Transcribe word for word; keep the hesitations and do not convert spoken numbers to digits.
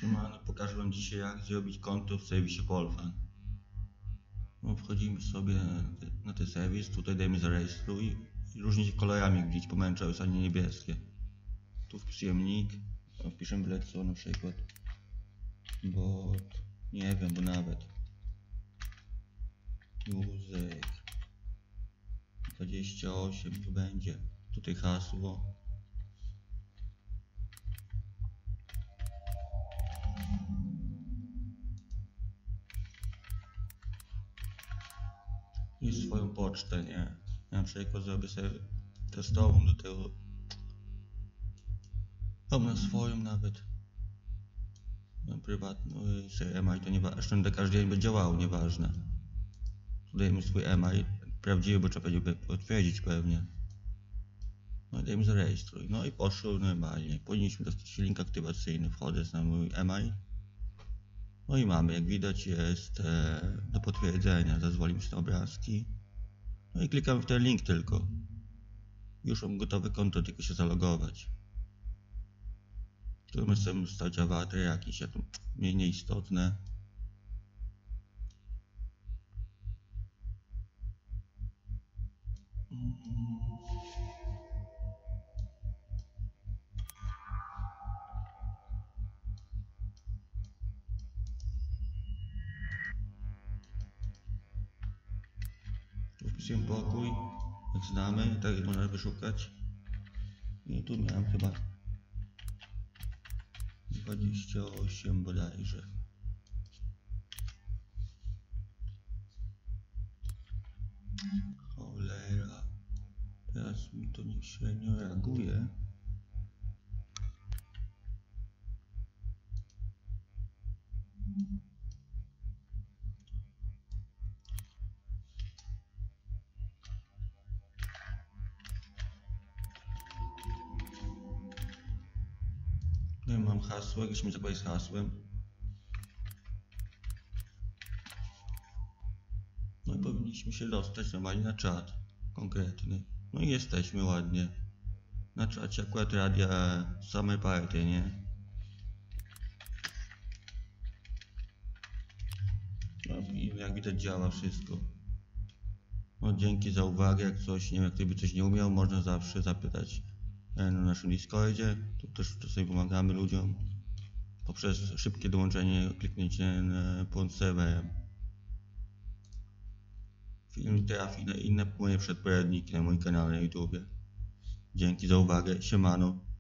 Siemano, pokażę wam dzisiaj, jak zrobić konto w serwisie Polfan. No, wchodzimy sobie na ten serwis, tutaj dajemy zarejestruj i różnymi kolorami, jak widzieć, pomarańczowe, a nie niebieskie. Tu wpisujemy nick, no, wpiszemy byle co, na przykład bot, nie wiem, bo nawet Józek dwadzieścia osiem to będzie, tutaj hasło. I swoją pocztę, nie? Ja na przykład zrobię sobie testową do tego. Mam na swoją nawet. Mam prywatną sobie e-mail, to nieważne. Zresztą do każdego będzie działało, nieważne. Tu dajemy swój e-mail, prawdziwy, bo trzeba będzie potwierdzić pewnie. No i dajemy zarejestruj. No i poszło normalnie. Powinniśmy dostać link aktywacyjny, wchodzę na mój e-mail. No i mamy, jak widać, jest e, do potwierdzenia. Zezwolimy się na obrazki. No i klikamy w ten link tylko. Już mam gotowe konto, tylko się zalogować. Tu możemy stać awatar jakiś, a tu mniej nieistotne. Tu wpisuję pokój, jak znamy, tak jak można wyszukać. I tu miałem chyba dwadzieścia osiem bodajże. Cholera. Teraz mi to nie średnio reaguje. No i mam hasło, jakieś mi zakładać z hasłem. No i powinniśmy się dostać normalnie na czat konkretny. No i jesteśmy ładnie. Na czacie akurat radia same partie, nie? No i jak widać działa wszystko. No dzięki za uwagę, jak coś, nie wiem, jak ktoś by coś nie umiał, można zawsze zapytać na naszym Discordzie. Tu też czasami pomagamy ludziom poprzez szybkie dołączenie, kliknięcie na płąd serwerem. Film trafi na inne moje przedporadniki na moim kanale na YouTube. Dzięki za uwagę, siemano.